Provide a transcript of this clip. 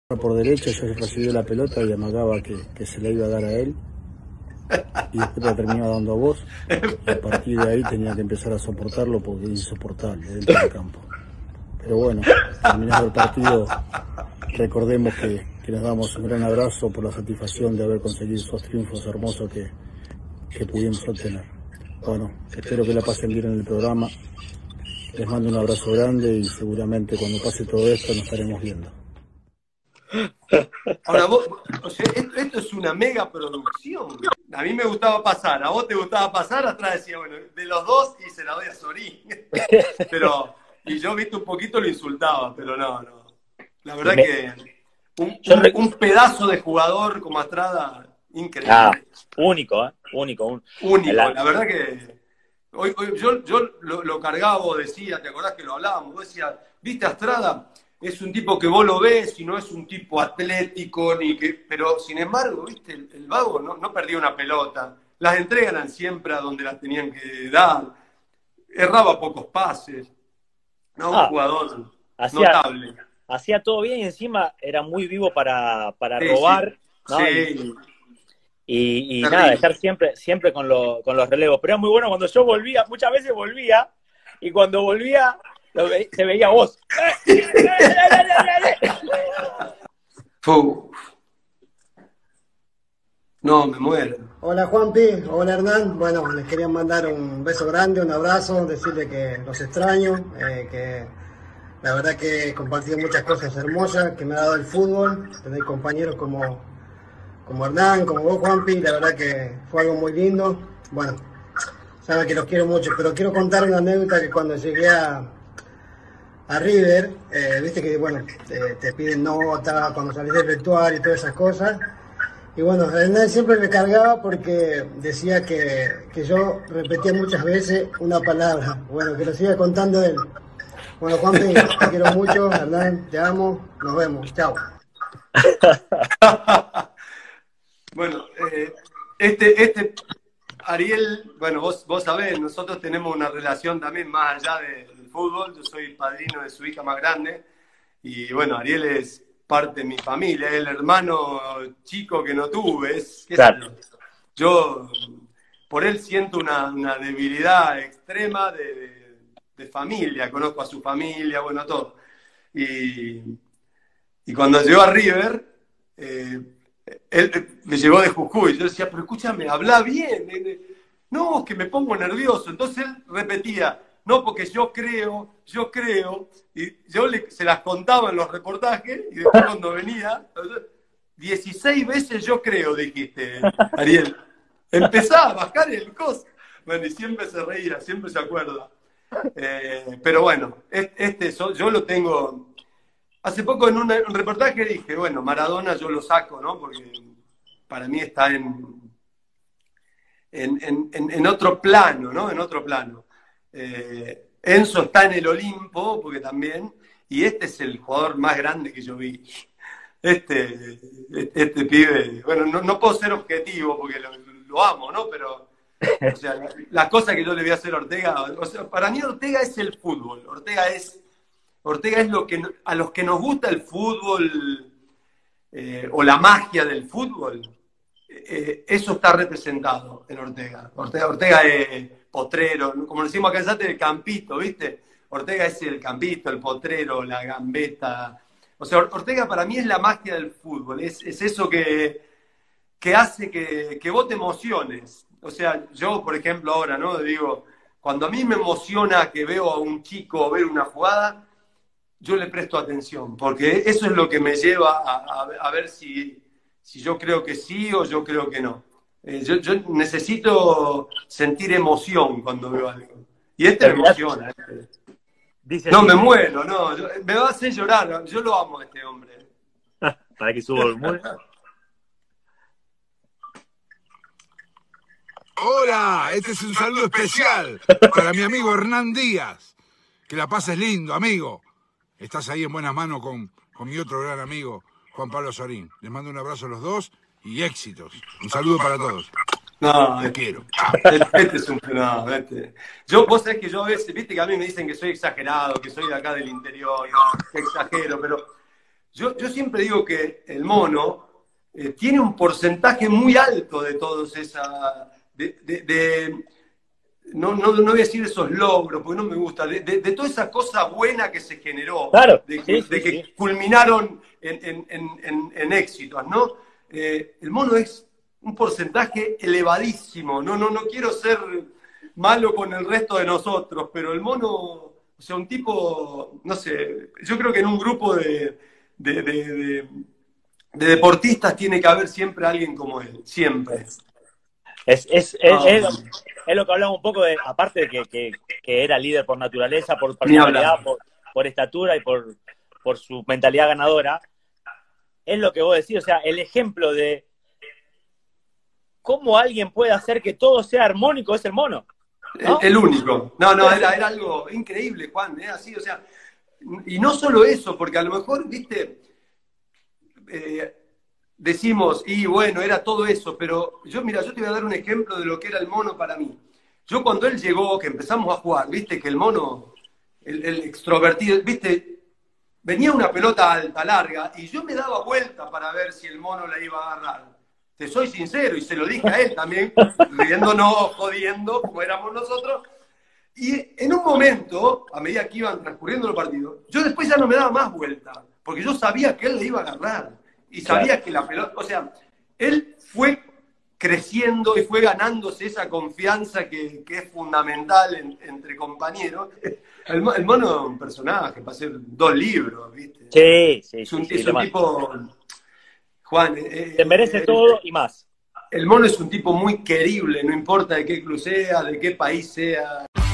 por derecha, yo recibí la pelota y amagaba que se la iba a dar a él y después la terminaba dando a vos y a partir de ahí tenía que empezar a soportarlo porque es insoportable dentro del campo. Pero bueno, terminado el partido, recordemos que nos damos un gran abrazo por la satisfacción de haber conseguido esos triunfos hermosos que pudimos obtener. Bueno, espero que la pasen bien en el programa, les mando un abrazo grande y seguramente cuando pase todo esto nos estaremos viendo. Ahora vos, o sea, esto es una mega producción. A mí me gustaba pasar, a vos te gustaba pasar, atrás decía, bueno, de los dos y se la doy a Sorín. Pero, y yo, viste, un poquito lo insultaba, pero no. La verdad que un pedazo de jugador como Astrada, increíble. Único, único. Único, la verdad que hoy yo lo cargaba, vos decías, ¿te acordás que lo hablábamos? Vos decías, viste, Astrada es un tipo que vos lo ves y no es un tipo atlético, pero sin embargo, viste, el vago no perdía una pelota. Las entregas eran siempre a donde las tenían que dar. Erraba pocos pases. No, un jugador notable. Hacía todo bien y encima era muy vivo para robar. Sí. ¿no? Sí. Y nada, estar siempre con los relevos. Pero era muy bueno cuando yo volvía, muchas veces volvía, y cuando volvía se veía vos. No, me muero. Hola Juanpi, hola Hernán. Bueno, les quería mandar un beso grande, un abrazo, decirle que los extraño, que la verdad que he compartido muchas cosas hermosas que me ha dado el fútbol, tener compañeros como Hernán, como vos Juanpi, la verdad que fue algo muy lindo. Bueno, saben que los quiero mucho, pero quiero contar una anécdota que cuando llegué a River, viste que bueno, te piden nota cuando salís del vestuario y todas esas cosas. Y bueno, Hernán siempre me cargaba porque decía que yo repetía muchas veces una palabra. Bueno, que lo siga contando él. Bueno, Juanpi, te quiero mucho, Hernán, te amo, nos vemos, chao. Bueno, Ariel, bueno, vos sabés, nosotros tenemos una relación también más allá del fútbol. Yo soy padrino de su hija más grande y bueno, Ariel es parte de mi familia, es el hermano chico que no tuve. Claro. Yo por él siento una debilidad extrema de familia, conozco a su familia, bueno, todo. Y cuando llegó a River, él me llegó de Jujuy. Yo decía, pero escúchame, habla bien. No, que me pongo nervioso. Entonces él repetía, no, porque yo creo. Y yo se las contaba en los reportajes y después cuando venía, 16 veces yo creo, dijiste, Ariel. Empezaba a bajar el costo. Bueno, y siempre se reía, siempre se acuerda. Pero bueno, yo lo tengo. Hace poco en un reportaje dije, bueno, Maradona yo lo saco, ¿no? Porque para mí está en otro plano, ¿no? En otro plano. Enzo está en el Olimpo, porque también, y este es el jugador más grande que yo vi. Este pibe, bueno, no puedo ser objetivo porque lo amo, ¿no? Pero, o sea, las cosas que yo le voy a hacer a Ortega, o sea, para mí Ortega es el fútbol. Ortega es lo que a los que nos gusta el fútbol o la magia del fútbol, eso está representado en Ortega. Ortega es potrero, como decimos acá en Sate, el campito, ¿viste? Ortega es el campito, el potrero, la gambeta. O sea, Ortega para mí es la magia del fútbol, es eso que hace que vos te emociones. O sea, yo, por ejemplo, ahora, ¿no? Digo, cuando a mí me emociona que veo a un chico ver una jugada, yo le presto atención, porque eso es lo que me lleva a ver si yo creo que sí o yo creo que no. Yo necesito sentir emoción cuando veo algo. Y me emociona. No, me muero, no. Me va a hacer llorar. Yo lo amo a este hombre. Para que suba el volumen. Hola, este es un saludo especial para mi amigo Hernán Díaz. Que la pases lindo, amigo. Estás ahí en buenas manos con mi otro gran amigo, Juan Pablo Sorín. Les mando un abrazo a los dos y éxitos. Un saludo para todos. No, te quiero. Este es un fenómeno. Vos sabés que yo a veces, viste que a mí me dicen que soy exagerado, que soy de acá del interior, que exagero, yo siempre digo que el mono tiene un porcentaje muy alto de todos esa... no voy a decir esos logros, porque no me gusta, de toda esa cosa buena que se generó, claro, que culminaron en éxitos, ¿no? El mono es un porcentaje elevadísimo, no quiero ser malo con el resto de nosotros, pero el mono, o sea, un tipo, no sé, yo creo que en un grupo de deportistas tiene que haber siempre alguien como él, siempre. Es lo que hablamos un poco de, aparte de que era líder por naturaleza, por personalidad, por estatura y por su mentalidad ganadora, es lo que vos decís, o sea, el ejemplo de cómo alguien puede hacer que todo sea armónico es el mono, ¿no? El único. No, era algo increíble, Juan, así, o sea, y no solo eso, porque a lo mejor, viste, decimos, y bueno, era todo eso, pero mira, yo te voy a dar un ejemplo de lo que era el mono para mí. Yo cuando él llegó, que empezamos a jugar, viste, que el mono, el extrovertido, viste, venía una pelota alta, larga, y yo me daba vuelta para ver si el mono la iba a agarrar. Te soy sincero, y se lo dije a él también, riéndonos, jodiendo, como éramos nosotros. Y en un momento, a medida que iban transcurriendo los partidos, yo después ya no me daba más vuelta, porque yo sabía que él la iba a agarrar. Y sabía que la pelota, o sea, él fue creciendo y fue ganándose esa confianza que es fundamental entre compañeros. El mono es un personaje, para hacer 2 libros, ¿viste? Sí. Es un tipo... Juan... te merece todo y más. El mono es un tipo muy querible, no importa de qué club sea, de qué país sea.